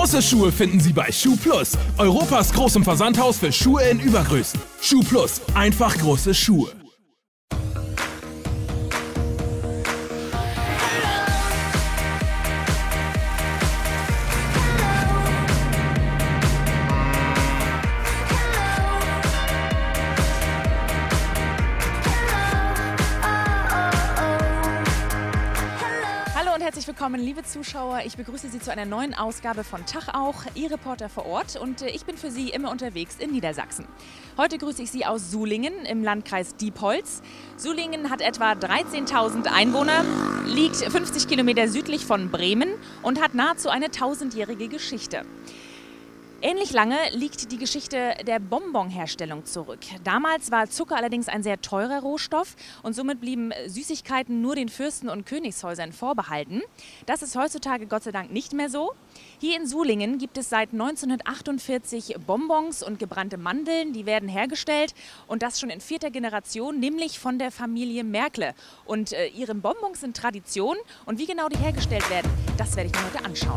Große Schuhe finden Sie bei Schuh Plus, Europas großem Versandhaus für Schuhe in Übergrößen. Schuh Plus, einfach große Schuhe. Herzlich willkommen, liebe Zuschauer. Ich begrüße Sie zu einer neuen Ausgabe von Tag auch, Ihr Reporter vor Ort. Und ich bin für Sie immer unterwegs in Niedersachsen. Heute grüße ich Sie aus Sulingen im Landkreis Diepholz. Sulingen hat etwa 13.000 Einwohner, liegt 50 Kilometer südlich von Bremen und hat nahezu eine 1000-jährige Geschichte. Ähnlich lange liegt die Geschichte der Bonbonherstellung zurück. Damals war Zucker allerdings ein sehr teurer Rohstoff und somit blieben Süßigkeiten nur den Fürsten und Königshäusern vorbehalten. Das ist heutzutage Gott sei Dank nicht mehr so. Hier in Sulingen gibt es seit 1948 Bonbons und gebrannte Mandeln, die werden hergestellt und das schon in 4. Generation, nämlich von der Familie Merkle. Und ihre Bonbons sind Tradition und wie genau die hergestellt werden, das werde ich mir heute anschauen.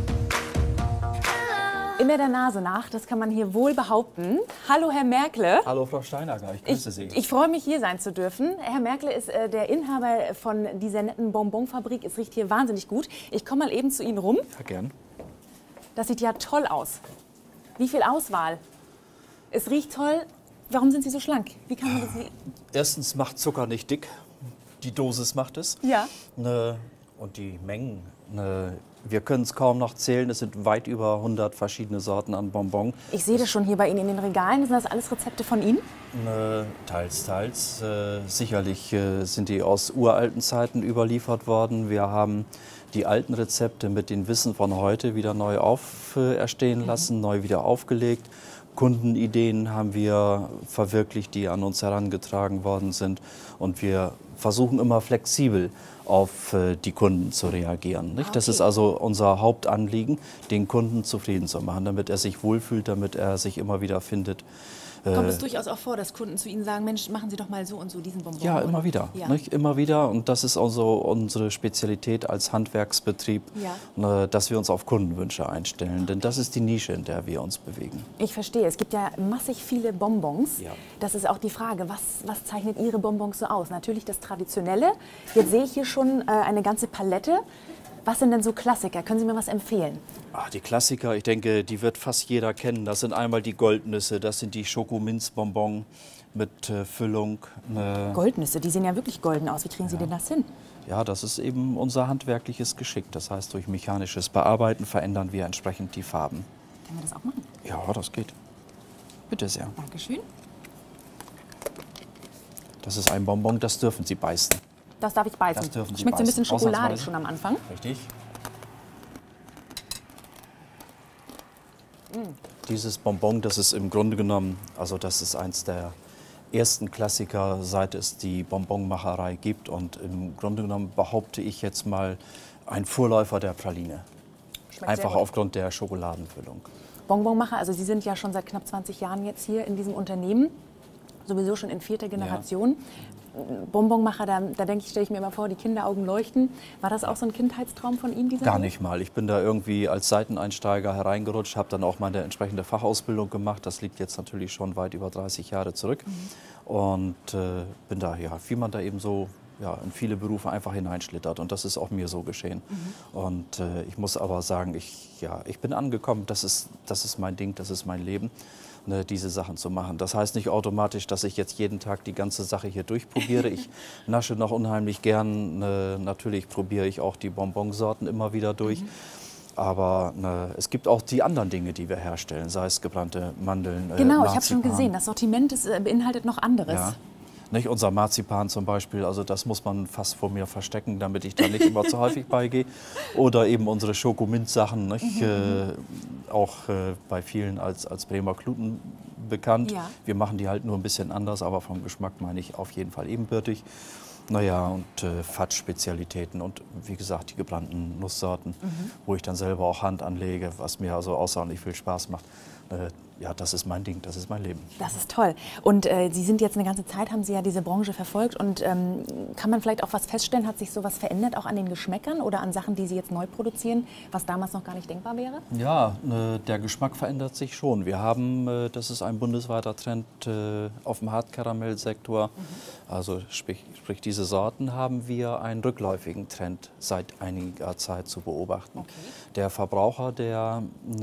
Immer der Nase nach, das kann man hier wohl behaupten. Hallo Herr Merkle. Hallo Frau Steinacker, ich grüße Sie. Ich freue mich, hier sein zu dürfen. Herr Merkle ist der Inhaber von dieser netten Bonbonfabrik. Es riecht hier wahnsinnig gut. Ich komme mal eben zu Ihnen rum. Ja, gern. Das sieht ja toll aus. Wie viel Auswahl. Es riecht toll. Warum sind Sie so schlank? Wie kann man das sehen? Erstens macht Zucker nicht dick. Die Dosis macht es. Ja. Und die Mengen. Wir können es kaum noch zählen. Es sind weit über 100 verschiedene Sorten an Bonbon. Ich sehe das schon hier bei Ihnen in den Regalen. Sind das alles Rezepte von Ihnen? Teils, teils. Sicherlich sind die aus uralten Zeiten überliefert worden. Wir haben die alten Rezepte mit dem Wissen von heute wieder neu auferstehen lassen, neu wieder aufgelegt. Kundenideen haben wir verwirklicht, die an uns herangetragen worden sind. Und wir versuchen immer flexibel auf die Kunden zu reagieren. Nicht? Das ist also unser Hauptanliegen, den Kunden zufrieden zu machen, damit er sich wohlfühlt, damit er sich immer wieder findet. Kommt es durchaus auch vor, dass Kunden zu Ihnen sagen, Mensch, machen Sie doch mal so und so diesen Bonbon? Ja, immer wieder. Ja. Nicht? Immer wieder. Und das ist also unsere Spezialität als Handwerksbetrieb, dass wir uns auf Kundenwünsche einstellen. Denn das ist die Nische, in der wir uns bewegen. Ich verstehe. Es gibt ja massig viele Bonbons. Ja. Das ist auch die Frage, was zeichnet Ihre Bonbons so aus? Natürlich das Traditionelle. Jetzt sehe ich hier schon eine ganze Palette. Was sind denn so Klassiker? Können Sie mir was empfehlen? Die Klassiker, ich denke, die wird fast jeder kennen. Das sind einmal die Goldnüsse, das sind die Schokominzbonbon mit Füllung. Goldnüsse, die sehen ja wirklich golden aus. Wie kriegen Sie denn das hin? Ja, das ist eben unser handwerkliches Geschick. Das heißt, durch mechanisches Bearbeiten verändern wir entsprechend die Farben. Können wir das auch machen? Ja, das geht. Bitte sehr. Dankeschön. Das ist ein Bonbon, das dürfen Sie beißen. Das darf ich beißen. Das dürfen Sie Schmeckt so ein bisschen beißen. schokoladig schon am Anfang. Richtig. Dieses Bonbon, das ist im Grunde genommen, also das ist eins der ersten Klassiker, seit es die Bonbonmacherei gibt. Und im Grunde genommen behaupte ich jetzt mal ein Vorläufer der Praline. Schmeckt Einfach sehr gut. aufgrund der Schokoladenfüllung. Bonbonmacher, also Sie sind ja schon seit knapp 20 Jahren jetzt hier in diesem Unternehmen. Sowieso schon in 4. Generation. Bonbonmacher, da denke ich, stelle ich mir immer vor, die Kinderaugen leuchten. War das auch so ein Kindheitstraum von Ihnen? Gar nicht mal. Ich bin da irgendwie als Seiteneinsteiger hereingerutscht, habe dann auch meine entsprechende Fachausbildung gemacht. Das liegt jetzt natürlich schon weit über 30 Jahre zurück. Und bin da, ja, wie man da eben so in viele Berufe einfach hineinschlittert. Und das ist auch mir so geschehen. Und ich muss aber sagen, ich bin angekommen. Das ist mein Ding, das ist mein Leben. Diese Sachen zu machen. Das heißt nicht automatisch, dass ich jetzt jeden Tag die ganze Sache hier durchprobiere. Ich nasche noch unheimlich gern. Natürlich probiere ich auch die Bonbonsorten immer wieder durch. Aber es gibt auch die anderen Dinge, die wir herstellen, sei es gebrannte Mandeln, Genau, Marzipan. ich habe schon gesehen, das Sortiment beinhaltet noch anderes. Ja. Nicht unser Marzipan zum Beispiel, also das muss man fast vor mir verstecken, damit ich da nicht immer zu häufig beigehe. Oder eben unsere Schokominzsachen, auch bei vielen als Bremer Kluten bekannt. Ja. Wir machen die halt nur ein bisschen anders, aber vom Geschmack meine ich auf jeden Fall ebenbürtig. Naja, und Fatsch-Spezialitäten und wie gesagt die gebrannten Nusssorten, wo ich dann selber auch Hand anlege, was mir also außerordentlich viel Spaß macht. ja, das ist mein Ding, das ist mein Leben. Das ist toll. Und Sie sind jetzt eine ganze Zeit, haben Sie ja diese Branche verfolgt. Und kann man vielleicht auch was feststellen, hat sich sowas verändert, auch an den Geschmäckern oder an Sachen, die Sie jetzt neu produzieren, was damals noch gar nicht denkbar wäre? Ja, der Geschmack verändert sich schon. Wir haben, das ist ein bundesweiter Trend auf dem Hartkaramellsektor. Also sprich diese Sorten haben wir einen rückläufigen Trend seit einiger Zeit zu beobachten. Okay. Der Verbraucher, der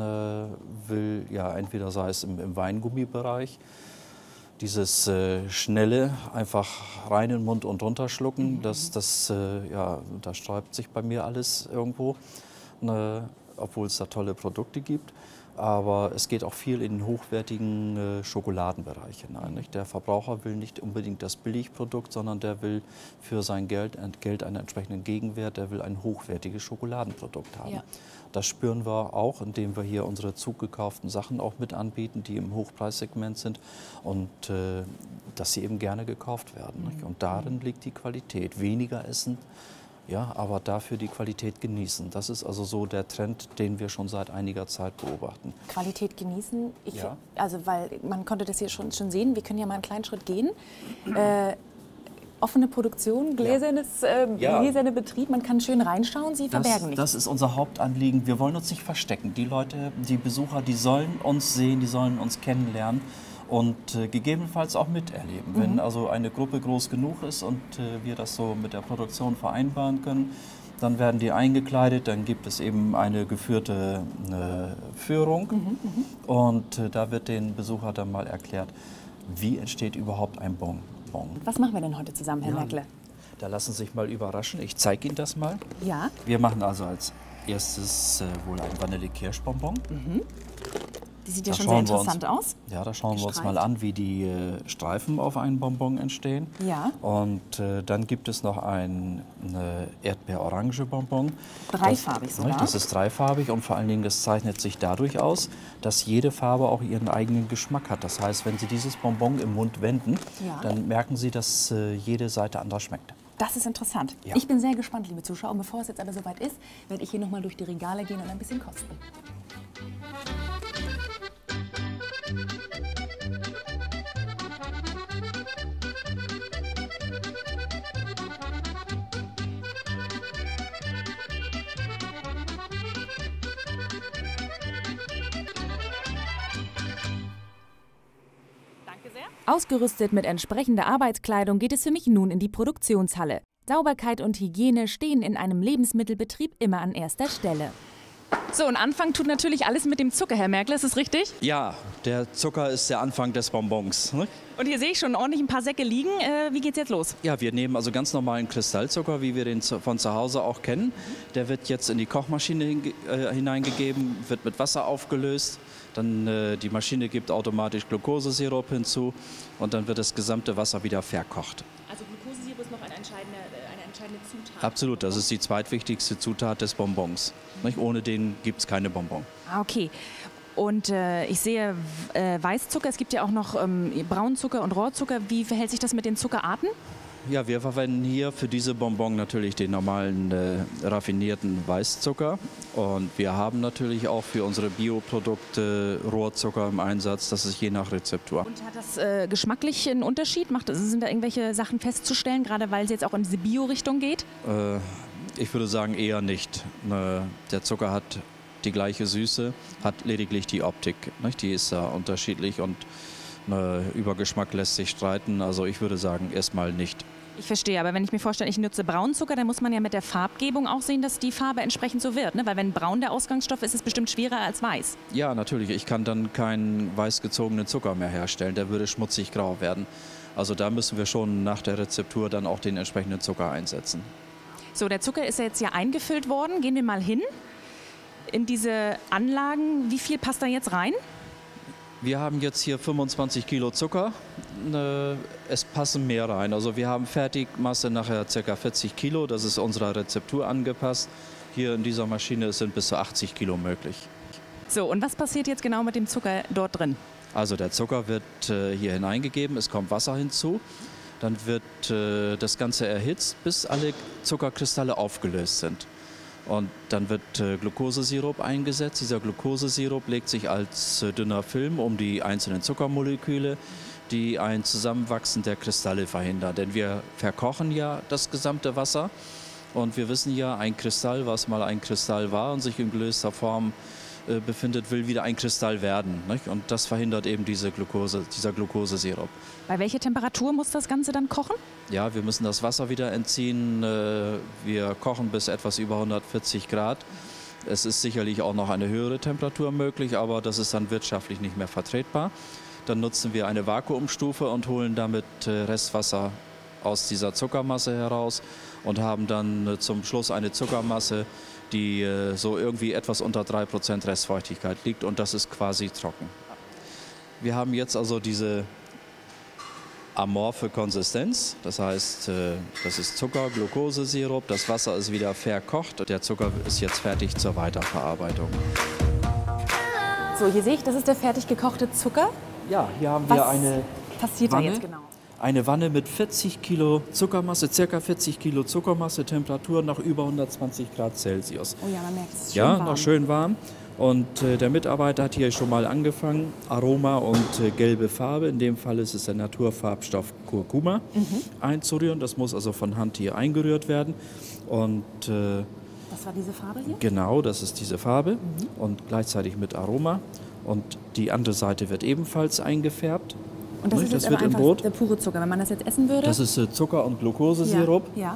will ja entweder sei es im Weingummibereich, dieses schnelle, einfach rein in den Mund und runterschlucken, ja, da sträubt sich bei mir alles irgendwo, obwohl es da tolle Produkte gibt. Aber es geht auch viel in den hochwertigen Schokoladenbereich hinein. Nicht? Der Verbraucher will nicht unbedingt das Billigprodukt, sondern der will für sein Geld einen entsprechenden Gegenwert, der will ein hochwertiges Schokoladenprodukt haben. Ja. Das spüren wir auch, indem wir hier unsere zugekauften Sachen auch mit anbieten, die im Hochpreissegment sind und dass sie eben gerne gekauft werden. Nicht? Und darin liegt die Qualität. Weniger essen, ja, aber dafür die Qualität genießen. Das ist also so der Trend, den wir schon seit einiger Zeit beobachten. Qualität genießen? Ja. Also weil man konnte das hier schon sehen, wir können ja mal einen kleinen Schritt gehen. Offene Produktion, gläserne Betrieb, man kann schön reinschauen, Sie verbergen nichts. Das ist unser Hauptanliegen. Wir wollen uns nicht verstecken. Die Leute, die Besucher, die sollen uns sehen, die sollen uns kennenlernen und gegebenenfalls auch miterleben. Wenn also eine Gruppe groß genug ist und wir das so mit der Produktion vereinbaren können, dann werden die eingekleidet, dann gibt es eben eine geführte Führung und da wird den Besucher dann mal erklärt, wie entsteht überhaupt ein Bonbon. Was machen wir denn heute zusammen, Herr Merkle? Da lassen Sie sich mal überraschen. Ich zeige Ihnen das mal. Ja. Wir machen also als erstes wohl ein Vanille-Kirschbonbon. Die sieht ja schon sehr interessant aus. Ja, da schauen wir uns mal an, wie die Streifen auf einem Bonbon entstehen. Ja. Und dann gibt es noch ein Erdbeer-Orange-Bonbon. Dreifarbig sogar. Das ist dreifarbig und vor allen Dingen, das zeichnet sich dadurch aus, dass jede Farbe auch ihren eigenen Geschmack hat. Das heißt, wenn Sie dieses Bonbon im Mund wenden, dann merken Sie, dass jede Seite anders schmeckt. Das ist interessant. Ja. Ich bin sehr gespannt, liebe Zuschauer. Und bevor es jetzt aber soweit ist, werde ich hier noch mal durch die Regale gehen und ein bisschen kosten. Ausgerüstet mit entsprechender Arbeitskleidung geht es für mich nun in die Produktionshalle. Sauberkeit und Hygiene stehen in einem Lebensmittelbetrieb immer an erster Stelle. So, und Anfang tut natürlich alles mit dem Zucker, Herr Merkle, ist das richtig? Ja, der Zucker ist der Anfang des Bonbons. Ne? Und hier sehe ich schon ordentlich ein paar Säcke liegen. Wie geht's jetzt los? Ja, wir nehmen also ganz normalen Kristallzucker, wie wir den von zu Hause auch kennen. Der wird jetzt in die Kochmaschine hineingegeben, wird mit Wasser aufgelöst. Dann die Maschine gibt automatisch Glukosesirup hinzu und dann wird das gesamte Wasser wieder verkocht. Also Glukosesirup ist noch eine entscheidende Zutat? Absolut, das ist die zweitwichtigste Zutat des Bonbons. Nicht? Ohne den gibt es keine Bonbon. Ah, okay. Und ich sehe Weißzucker, es gibt ja auch noch Braunzucker und Rohrzucker. Wie verhält sich das mit den Zuckerarten? Ja, wir verwenden hier für diese Bonbon natürlich den normalen raffinierten Weißzucker. Und wir haben natürlich auch für unsere Bioprodukte Rohrzucker im Einsatz. Das ist je nach Rezeptur. Und hat das geschmacklich einen Unterschied? Sind da irgendwelche Sachen festzustellen, gerade weil es jetzt auch in diese Bio-Richtung geht? Ich würde sagen eher nicht. Der Zucker hat die gleiche Süße, hat lediglich die Optik. Nicht? Die ist da unterschiedlich und über Geschmack lässt sich streiten. Also ich würde sagen erstmal nicht. Ich verstehe, aber wenn ich mir vorstelle, ich nutze Braunzucker, dann muss man ja mit der Farbgebung auch sehen, dass die Farbe entsprechend so wird. Ne? Weil wenn braun der Ausgangsstoff ist, ist es bestimmt schwerer als weiß. Ja, natürlich. Ich kann dann keinen weiß gezogenen Zucker mehr herstellen. Der würde schmutzig grau werden. Also da müssen wir schon nach der Rezeptur dann auch den entsprechenden Zucker einsetzen. So, der Zucker ist ja jetzt hier eingefüllt worden. Gehen wir mal hin in diese Anlagen. Wie viel passt da jetzt rein? Wir haben jetzt hier 25 Kilo Zucker. Es passen mehr rein. Also wir haben Fertigmasse nachher ca. 40 Kilo. Das ist unserer Rezeptur angepasst. Hier in dieser Maschine sind bis zu 80 Kilo möglich. So, und was passiert jetzt genau mit dem Zucker dort drin? Also der Zucker wird hier hineingegeben, es kommt Wasser hinzu. Dann wird das Ganze erhitzt, bis alle Zuckerkristalle aufgelöst sind. Und dann wird Glukosesirup eingesetzt. Dieser Glukosesirup legt sich als dünner Film um die einzelnen Zuckermoleküle, die ein Zusammenwachsen der Kristalle verhindern. Denn wir verkochen ja das gesamte Wasser. Und wir wissen ja, ein Kristall, was mal ein Kristall war und sich in gelöster Form befindet, will wieder ein Kristall werden. Nicht? Und das verhindert eben dieser Glukosesirup. Bei welcher Temperatur muss das Ganze dann kochen? Ja, wir müssen das Wasser wieder entziehen. Wir kochen bis etwas über 140 Grad. Es ist sicherlich auch noch eine höhere Temperatur möglich, aber das ist dann wirtschaftlich nicht mehr vertretbar. Dann nutzen wir eine Vakuumstufe und holen damit Restwasser aus dieser Zuckermasse heraus und haben dann zum Schluss eine Zuckermasse, die so irgendwie etwas unter 3% Restfeuchtigkeit liegt, und das ist quasi trocken. Wir haben jetzt also diese amorphe Konsistenz, das heißt, das ist Zucker, Glukosesirup, das Wasser ist wieder verkocht, der Zucker ist jetzt fertig zur Weiterverarbeitung. So, hier sehe ich, das ist der fertig gekochte Zucker. Ja, hier haben wir eine passiert Wanne. Da jetzt genau? Eine Wanne mit 40 Kilo Zuckermasse, circa 40 Kilo Zuckermasse, Temperatur nach über 120 Grad Celsius. Oh ja, man merkt, es ist schön ja, warm. noch schön warm. Und der Mitarbeiter hat hier schon mal angefangen, Aroma und gelbe Farbe, in dem Fall ist es der Naturfarbstoff Kurkuma, einzurühren. Das muss also von Hand hier eingerührt werden. Und was war diese Farbe hier? genau, das ist diese Farbe und gleichzeitig mit Aroma. Und die andere Seite wird ebenfalls eingefärbt. Und das ist jetzt aber einfach der pure Zucker, wenn man das jetzt essen würde? Das ist Zucker und Glukosesirup. Ja.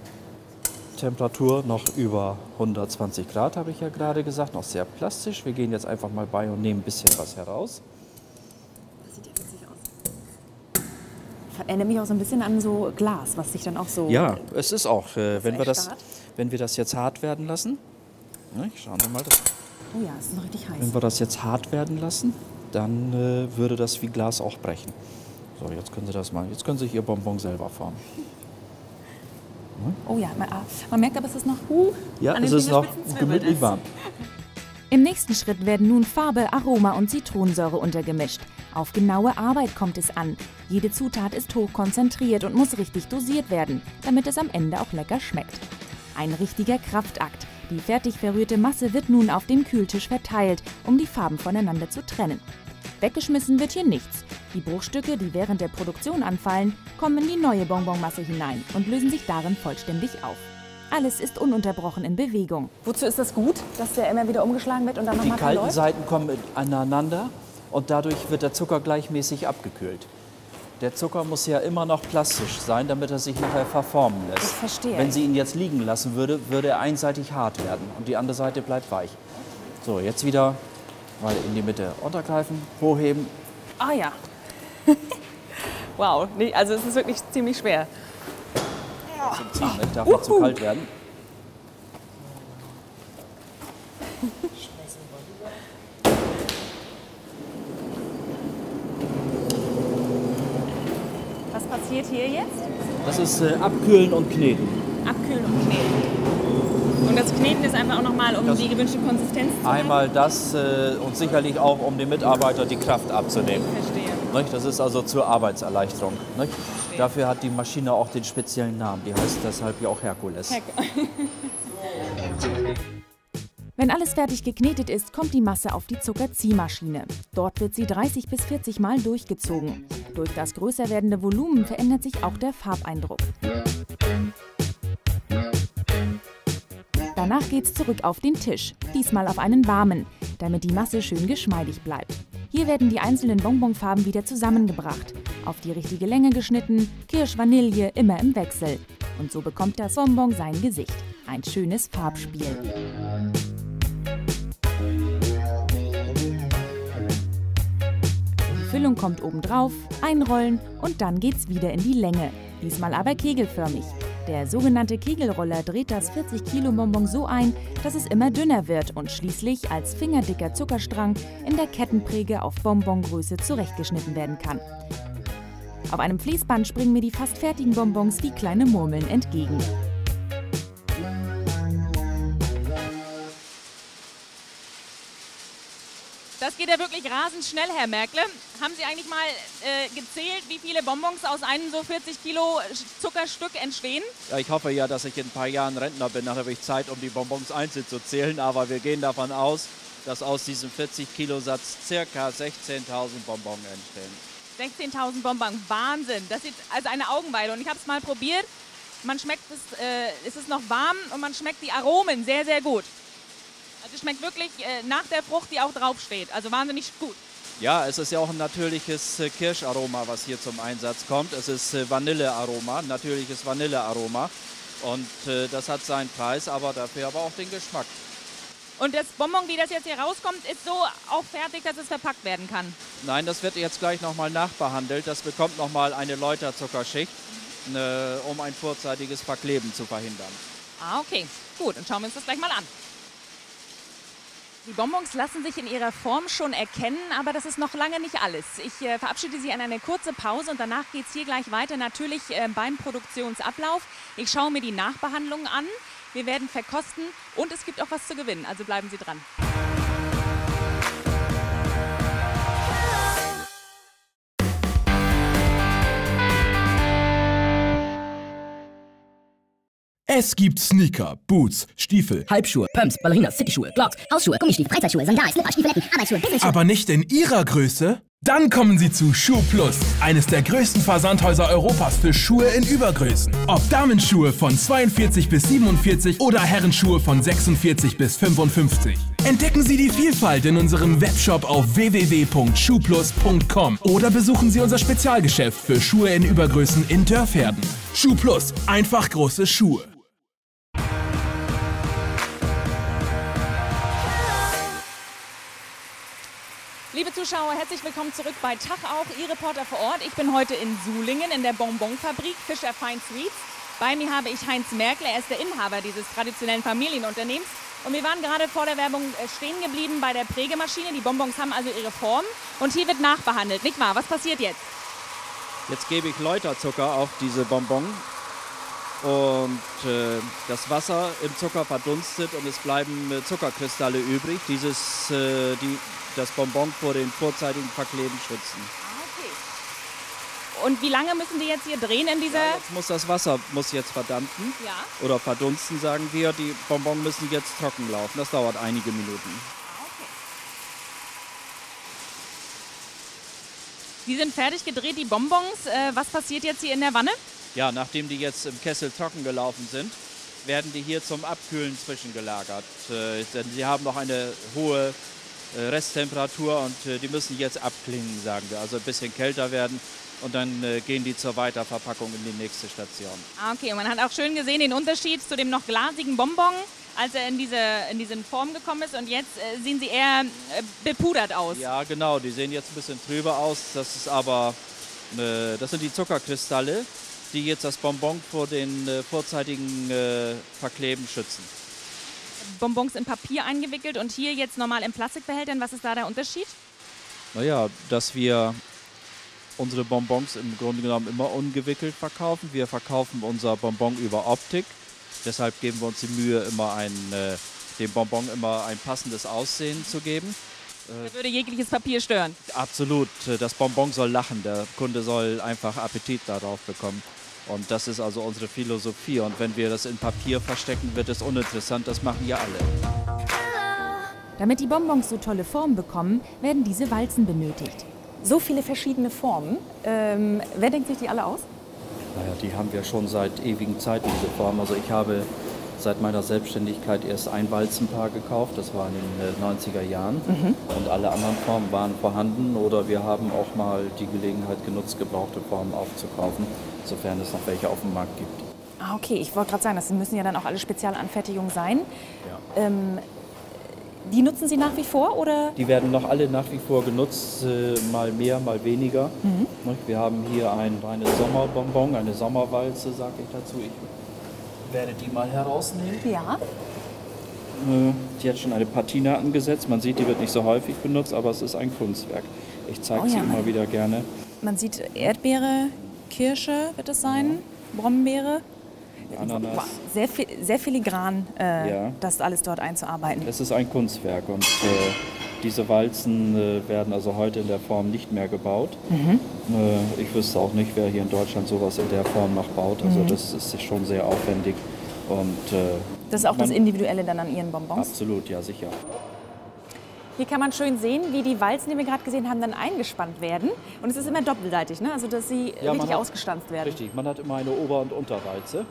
Temperatur noch über 120 Grad, habe ich ja gerade gesagt, noch sehr plastisch. Wir gehen jetzt einfach mal bei und nehmen ein bisschen was heraus. Das sieht ja witzig aus. Erinnert mich auch so ein bisschen an so Glas, was sich dann auch so... Ja, es ist auch, wenn echt wir das jetzt hart werden lassen, schauen wir mal, oh ja, es ist noch richtig heiß. wenn wir das jetzt hart werden lassen, dann würde das wie Glas auch brechen. So, jetzt können Sie das mal, jetzt können Sie Ihr Bonbon selber formen. Oh ja, man merkt aber, es ist noch ja, an den es ist noch Fingerspitzen gemütlich zwirbelt warm. Im nächsten Schritt werden nun Farbe, Aroma und Zitronensäure untergemischt. Auf genaue Arbeit kommt es an. Jede Zutat ist hoch konzentriert und muss richtig dosiert werden, damit es am Ende auch lecker schmeckt. Ein richtiger Kraftakt. Die fertig verrührte Masse wird nun auf dem Kühltisch verteilt, um die Farben voneinander zu trennen. Weggeschmissen wird hier nichts. Die Bruchstücke, die während der Produktion anfallen, kommen in die neue Bonbonmasse hinein und lösen sich darin vollständig auf. Alles ist ununterbrochen in Bewegung. Wozu ist das gut, dass der immer wieder umgeschlagen wird und dann Die nochmal kalten verläuft? Seiten kommen aneinander und dadurch wird der Zucker gleichmäßig abgekühlt. Der Zucker muss ja immer noch plastisch sein, damit er sich nachher verformen lässt. Ich verstehe. Wenn Sie ihn jetzt liegen lassen würde, würde er einseitig hart werden und die andere Seite bleibt weich. So, jetzt wieder mal in die Mitte untergreifen, hochheben. Ah ja. Wow, nee, also es ist wirklich ziemlich schwer. Zum Ziehen, ne? Darf nicht zu kalt werden. Was passiert hier jetzt? Das ist abkühlen und kneten. Abkühlen und kneten. Und das Kneten ist einfach auch nochmal, um die gewünschte Konsistenz zu haben? Einmal das und sicherlich auch, um dem Mitarbeiter die Kraft abzunehmen. Verstehe. Nicht? Das ist also zur Arbeitserleichterung. Nicht? Dafür hat die Maschine auch den speziellen Namen. Die heißt deshalb ja auch Herkules. Wenn alles fertig geknetet ist, kommt die Masse auf die Zuckerziehmaschine. Dort wird sie 30 bis 40 Mal durchgezogen. Durch das größer werdende Volumen verändert sich auch der Farbeindruck. Danach geht's zurück auf den Tisch, diesmal auf einen warmen, damit die Masse schön geschmeidig bleibt. Hier werden die einzelnen Bonbonfarben wieder zusammengebracht, auf die richtige Länge geschnitten, Kirsch, Vanille, immer im Wechsel. Und so bekommt das Bonbon sein Gesicht. Ein schönes Farbspiel. Die Füllung kommt obendrauf, einrollen und dann geht's wieder in die Länge. Diesmal aber kegelförmig. Der sogenannte Kegelroller dreht das 40 Kilo Bonbon so ein, dass es immer dünner wird und schließlich als fingerdicker Zuckerstrang in der Kettenpräge auf Bonbongröße zurechtgeschnitten werden kann. Auf einem Fließband springen mir die fast fertigen Bonbons wie kleine Murmeln entgegen. Das geht ja wirklich rasend schnell, Herr Merkle. Haben Sie eigentlich mal gezählt, wie viele Bonbons aus einem so 40 Kilo Zuckerstück entstehen? Ja, ich hoffe ja, dass ich in ein paar Jahren Rentner bin. Dann habe ich Zeit, um die Bonbons einzeln zu zählen. Aber wir gehen davon aus, dass aus diesem 40 Kilo Satz ca. 16.000 Bonbons entstehen. 16.000 Bonbons, Wahnsinn. Das ist also eine Augenweide. Und ich habe es mal probiert. Man schmeckt es ist noch warm und man schmeckt die Aromen sehr, sehr gut. Also es schmeckt wirklich nach der Frucht, die auch draufsteht. Also wahnsinnig gut. Ja, es ist ja auch ein natürliches Kirscharoma, was hier zum Einsatz kommt. Es ist Vanillearoma, natürliches Vanillearoma. Und das hat seinen Preis, aber dafür aber auch den Geschmack. Und das Bonbon, wie das jetzt hier rauskommt, ist so auch fertig, dass es verpackt werden kann? Nein, das wird jetzt gleich nochmal nachbehandelt. Das bekommt nochmal eine Läuterzuckerschicht, um ein vorzeitiges Verkleben zu verhindern. Ah, okay. Gut, dann schauen wir uns das gleich mal an. Die Bonbons lassen sich in ihrer Form schon erkennen, aber das ist noch lange nicht alles. Ich verabschiede Sie an eine kurze Pause und danach geht es hier gleich weiter, natürlich beim Produktionsablauf. Ich schaue mir die Nachbehandlung an, wir werden verkosten und es gibt auch was zu gewinnen, also bleiben Sie dran. Es gibt Sneaker, Boots, Stiefel, Halbschuhe, Pumps, Ballerinas, Cityschuhe, Clogs, Hausschuhe, Gummistiefel, Freizeitschuhe, Sandalen, Slipper, Stiefeletten, Arbeitsschuhe, Businessschuhe. aber nicht in Ihrer Größe? Dann kommen Sie zu Schuh Plus, eines der größten Versandhäuser Europas für Schuhe in Übergrößen. Ob Damenschuhe von 42 bis 47 oder Herrenschuhe von 46 bis 55. Entdecken Sie die Vielfalt in unserem Webshop auf www.schuhplus.com oder besuchen Sie unser Spezialgeschäft für Schuhe in Übergrößen in Dörferden. Schuh Plus, einfach große Schuhe. Liebe Zuschauer, herzlich willkommen zurück bei Tag auch, Ihr Reporter vor Ort. Ich bin heute in Sulingen in der Bonbonfabrik Fischer Fine Sweets. Bei mir habe ich Heinz Merkle, er ist der Inhaber dieses traditionellen Familienunternehmens. Und wir waren gerade vor der Werbung stehen geblieben bei der Prägemaschine. Die Bonbons haben also ihre Form und hier wird nachbehandelt, nicht wahr? Was passiert jetzt? Jetzt gebe ich Läuterzucker auf diese Bonbons und das Wasser im Zucker verdunstet und es bleiben Zuckerkristalle übrig. Das Bonbon vor den vorzeitigen Verkleben schützen. Okay. Und wie lange müssen die jetzt hier drehen in dieser... Ja, jetzt muss das Wasser jetzt verdampfen oder verdunsten, sagen wir. Die Bonbons müssen jetzt trocken laufen. Das dauert einige Minuten. Okay. Die sind fertig gedreht, die Bonbons. Was passiert jetzt hier in der Wanne? Ja, nachdem die jetzt im Kessel trocken gelaufen sind, werden die hier zum Abkühlen zwischengelagert. Denn sie haben noch eine hohe Resttemperatur und die müssen jetzt abklingen, sagen wir. Also ein bisschen kälter werden und dann gehen die zur Weiterverpackung in die nächste Station. Ah, okay, und man hat auch schön gesehen den Unterschied zu dem noch glasigen Bonbon, als er in diese Form gekommen ist. Und jetzt sehen sie eher bepudert aus. Ja, genau, die sehen jetzt ein bisschen trüber aus. Das sind die Zuckerkristalle, die jetzt das Bonbon vor den vorzeitigen Verkleben schützen. Bonbons in Papier eingewickelt und hier jetzt normal in Plastikbehältern. Was ist da der Unterschied? Naja, dass wir unsere Bonbons im Grunde genommen immer ungewickelt verkaufen. Wir verkaufen unser Bonbon über Optik. Deshalb geben wir uns die Mühe, dem Bonbon immer ein passendes Aussehen zu geben. Das würde jegliches Papier stören. Absolut. Das Bonbon soll lachen. Der Kunde soll einfach Appetit darauf bekommen. Und das ist also unsere Philosophie. Und wenn wir das in Papier verstecken, wird es uninteressant. Das machen ja alle. Damit die Bonbons so tolle Formen bekommen, werden diese Walzen benötigt. So viele verschiedene Formen. Wer denkt sich die alle aus? Naja, die haben wir schon seit ewigen Zeiten, diese Form. Also ich habe seit meiner Selbstständigkeit erst ein Walzenpaar gekauft. Das war in den 90er Jahren. Und alle anderen Formen waren vorhanden. Oder wir haben auch mal die Gelegenheit genutzt, gebrauchte Formen aufzukaufen, sofern es noch welche auf dem Markt gibt. Ah, okay. Ich wollte gerade sagen, das müssen ja dann auch alle Spezialanfertigungen sein. Ja. Die nutzen Sie nach wie vor, oder? Die werden noch alle nach wie vor genutzt, mal mehr, mal weniger. Wir haben hier ein reines Sommerbonbon, eine Sommerwalze, sage ich dazu. Ich werde die mal herausnehmen. Ja. Die hat schon eine Patina angesetzt. Man sieht, die wird nicht so häufig benutzt, aber es ist ein Kunstwerk. Ich zeige sie immer wieder gerne. Man sieht Erdbeere, Kirsche wird es sein, Brombeere. Ananas. Sehr filigran, das alles dort einzuarbeiten. Es ist ein Kunstwerk und Diese Walzen werden also heute in der Form nicht mehr gebaut. Ich wüsste auch nicht, wer hier in Deutschland sowas in der Form noch baut. Also das ist schon sehr aufwendig. Und, das ist auch das Individuelle dann an Ihren Bonbons? Absolut, ja sicher. Hier kann man schön sehen, wie die Walzen, die wir gerade gesehen haben, dann eingespannt werden. Und es ist immer doppelseitig, ne? Also dass sie richtig ausgestanzt werden. Richtig, man hat immer eine Ober- und Unterwalze.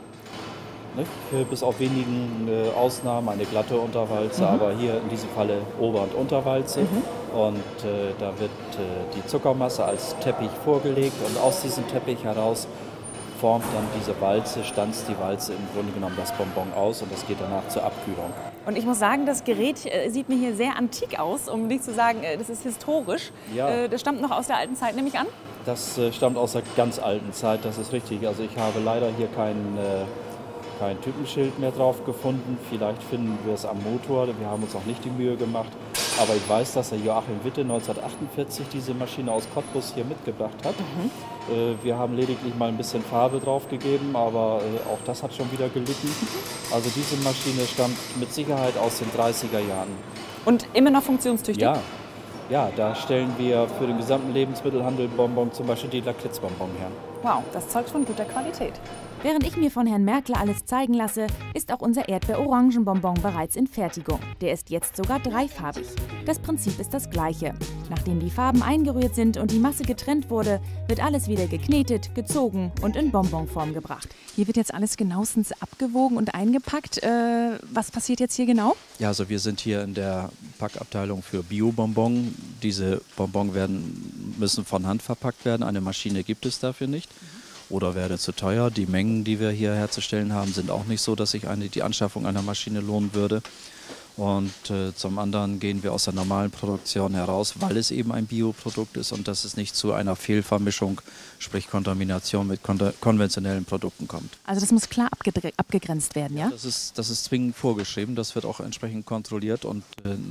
Nicht? Bis auf wenigen Ausnahmen eine glatte Unterwalze, aber hier in diesem Falle Ober- und Unterwalze. Und da wird die Zuckermasse als Teppich vorgelegt und aus diesem Teppich heraus formt dann diese Walze, stanzt die Walze im Grunde genommen das Bonbon aus und das geht danach zur Abkühlung. Und ich muss sagen, das Gerät sieht mir hier sehr antik aus, um nicht zu sagen, das ist historisch. Ja. Das stammt noch aus der alten Zeit, nehme ich an? Das stammt aus der ganz alten Zeit, das ist richtig. Also ich habe leider hier kein Typenschild mehr drauf gefunden. Vielleicht finden wir es am Motor, wir haben uns auch nicht die Mühe gemacht. Aber ich weiß, dass der Joachim Witte 1948 diese Maschine aus Cottbus hier mitgebracht hat. Wir haben lediglich mal ein bisschen Farbe drauf gegeben, aber auch das hat schon wieder gelitten. Also diese Maschine stammt mit Sicherheit aus den 30er Jahren. Und immer noch funktionstüchtig? Ja, da stellen wir für den gesamten Lebensmittelhandel Bonbon, zum Beispiel die Lakritzbonbon her. Wow, das zeugt von guter Qualität. Während ich mir von Herrn Merkle alles zeigen lasse, ist auch unser Erdbeer-Orangenbonbon bereits in Fertigung. Der ist jetzt sogar dreifarbig. Das Prinzip ist das gleiche. Nachdem die Farben eingerührt sind und die Masse getrennt wurde, wird alles wieder geknetet, gezogen und in Bonbonform gebracht. Hier wird jetzt alles genauestens abgewogen und eingepackt. Was passiert jetzt hier genau? Ja, also wir sind hier in der Packabteilung für Bio-Bonbon. Diese Bonbon müssen von Hand verpackt werden. Eine Maschine gibt es dafür nicht. Oder wäre zu teuer. Die Mengen, die wir hier herzustellen haben, sind auch nicht so, dass sich die Anschaffung einer Maschine lohnen würde. Und zum anderen gehen wir aus der normalen Produktion heraus, weil es eben ein Bioprodukt ist und dass es nicht zu einer Fehlvermischung, sprich Kontamination mit konventionellen Produkten kommt. Also das muss klar abgegrenzt werden, ja? Das ist zwingend vorgeschrieben. Das wird auch entsprechend kontrolliert und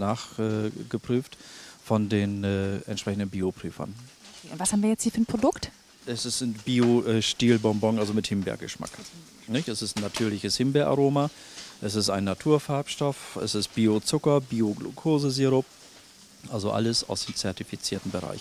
nachgeprüft von den entsprechenden Bioprüfern. Und was haben wir jetzt hier für ein Produkt? Es ist ein Bio-Stielbonbon, also mit Himbeergeschmack. Nicht? Es ist ein natürliches Himbeeraroma, es ist ein Naturfarbstoff, es ist Biozucker, Bio-Glukosesirup, also alles aus dem zertifizierten Bereich.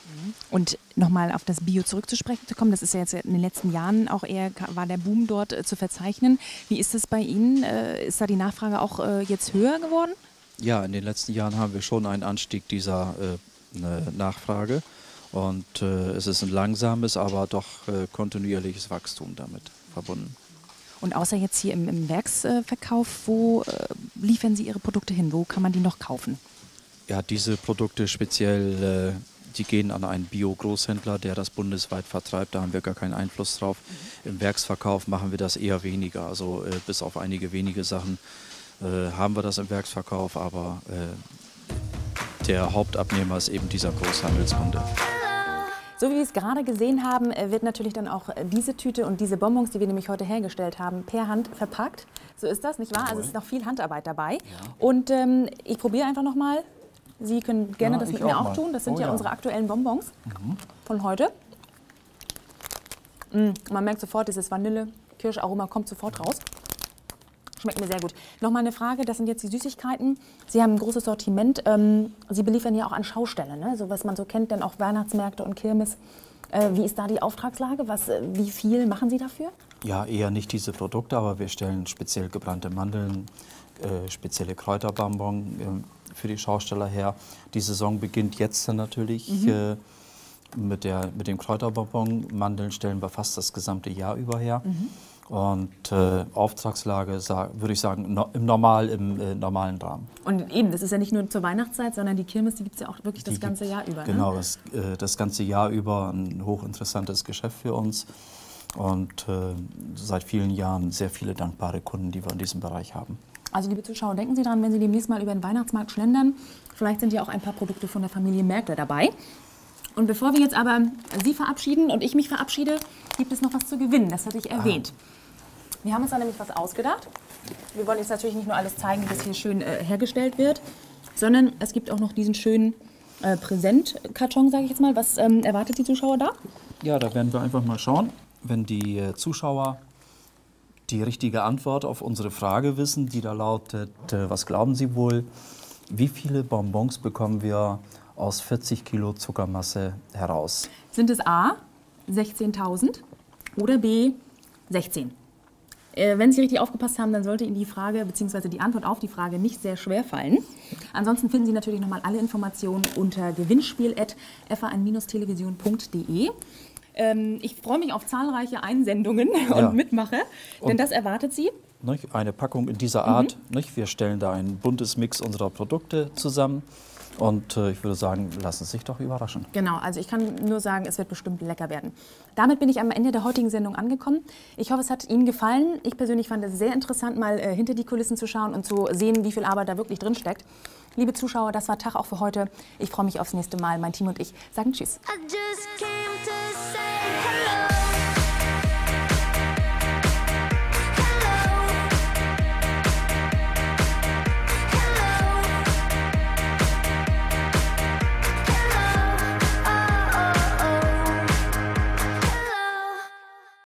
Und nochmal auf das Bio zurückzusprechen zu kommen, das ist ja jetzt in den letzten Jahren auch eher, war der Boom dort zu verzeichnen. Wie ist es bei Ihnen? Ist da die Nachfrage auch jetzt höher geworden? Ja, in den letzten Jahren haben wir schon einen Anstieg dieser Nachfrage. Und es ist ein langsames, aber doch kontinuierliches Wachstum damit verbunden. Und außer jetzt hier im Werksverkauf, wo liefern Sie Ihre Produkte hin? Wo kann man die noch kaufen? Ja, diese Produkte speziell, die gehen an einen Bio-Großhändler, der das bundesweit vertreibt. Da haben wir gar keinen Einfluss drauf. Im Werksverkauf machen wir das eher weniger. Also bis auf einige wenige Sachen haben wir das im Werksverkauf, aber der Hauptabnehmer ist eben dieser Großhandelskunde. So wie wir es gerade gesehen haben, wird natürlich dann auch diese Tüte und diese Bonbons, die wir nämlich heute hergestellt haben, per Hand verpackt. So ist das, nicht wahr? Also es ist noch viel Handarbeit dabei. Ja. Und ich probiere einfach noch mal. Sie können gerne das mit mir auch tun. Das sind ja unsere aktuellen Bonbons von heute. Man merkt sofort, dieses Vanille-Kirscharoma kommt sofort raus. Schmeckt mir sehr gut. Nochmal eine Frage, das sind jetzt die Süßigkeiten. Sie haben ein großes Sortiment. Sie beliefern ja auch an Schaustellen, ne? So was man so kennt, dann auch Weihnachtsmärkte und Kirmes. Wie ist da die Auftragslage? Wie viel machen Sie dafür? Ja, eher nicht diese Produkte, aber wir stellen speziell gebrannte Mandeln, spezielle Kräuterbonbon für die Schausteller her. Die Saison beginnt jetzt dann natürlich mit dem Kräuterbonbon. Mandeln stellen wir fast das gesamte Jahr über her. Und Auftragslage, würde ich sagen, im normalen Rahmen. Und eben, das ist ja nicht nur zur Weihnachtszeit, sondern die Kirmes, die gibt es ja auch wirklich das ganze Jahr über. Genau, ne? Das ganze Jahr über ein hochinteressantes Geschäft für uns. Und seit vielen Jahren sehr viele dankbare Kunden, die wir in diesem Bereich haben. Also liebe Zuschauer, denken Sie dran, wenn Sie demnächst mal über den Weihnachtsmarkt schlendern, vielleicht sind ja auch ein paar Produkte von der Familie Merkle dabei. Und bevor wir jetzt aber Sie verabschieden und ich mich verabschiede, gibt es noch was zu gewinnen, das hatte ich erwähnt. Wir haben uns da nämlich was ausgedacht. Wir wollen jetzt natürlich nicht nur alles zeigen, wie das hier schön hergestellt wird, sondern es gibt auch noch diesen schönen Präsentkarton, sage ich jetzt mal. Was erwartet die Zuschauer da? Ja, da werden wir einfach mal schauen. Wenn die Zuschauer die richtige Antwort auf unsere Frage wissen, die da lautet, was glauben Sie wohl, wie viele Bonbons bekommen wir aus 40 Kilo Zuckermasse heraus? Sind es A, 16.000 oder B, 16? Wenn Sie richtig aufgepasst haben, dann sollte Ihnen die Frage bzw. die Antwort auf die Frage nicht sehr schwer fallen. Ansonsten finden Sie natürlich nochmal alle Informationen unter gewinnspiel@fa1-television.de. Ich freue mich auf zahlreiche Einsendungen und Mitmache, denn das erwartet Sie. Eine Packung in dieser Art. Wir stellen da ein buntes Mix unserer Produkte zusammen. Und ich würde sagen, lassen Sie sich doch überraschen. Genau, also ich kann nur sagen, es wird bestimmt lecker werden. Damit bin ich am Ende der heutigen Sendung angekommen. Ich hoffe, es hat Ihnen gefallen. Ich persönlich fand es sehr interessant, mal hinter die Kulissen zu schauen und zu sehen, wie viel Arbeit da wirklich drin steckt. Liebe Zuschauer, das war Tag auch für heute. Ich freue mich aufs nächste Mal. Mein Team und ich sagen Tschüss. I just came to say hello.